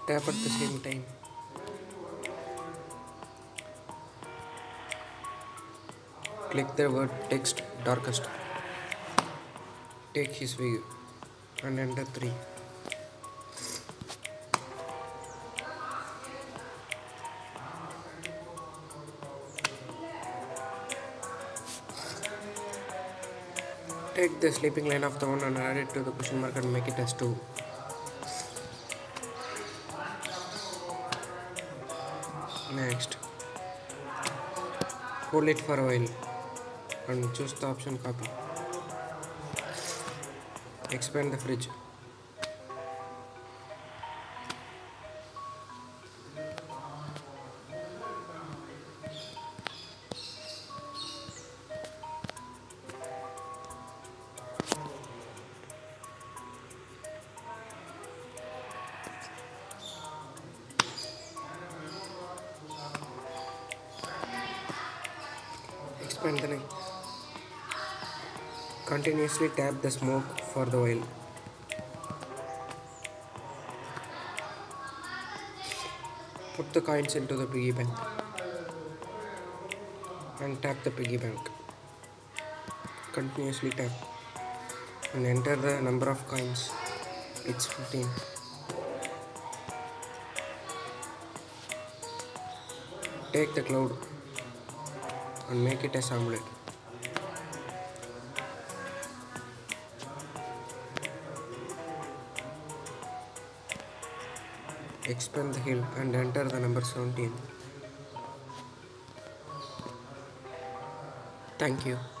tap at the same time. Click the word text darkest. Take his view and enter 3. Take the sleeping line of the one and add it to the question mark and make it as 2. Next, hold it for a while and choose the option copy. Expand the fridge. Expand the neck. Continuously tap the smoke for the while. Put the coins into the piggy bank and tap the piggy bank. Continuously tap and enter the number of coins. It's 15. Take the cloud and make it as omelette. Expand the hill and enter the number 17. Thank you.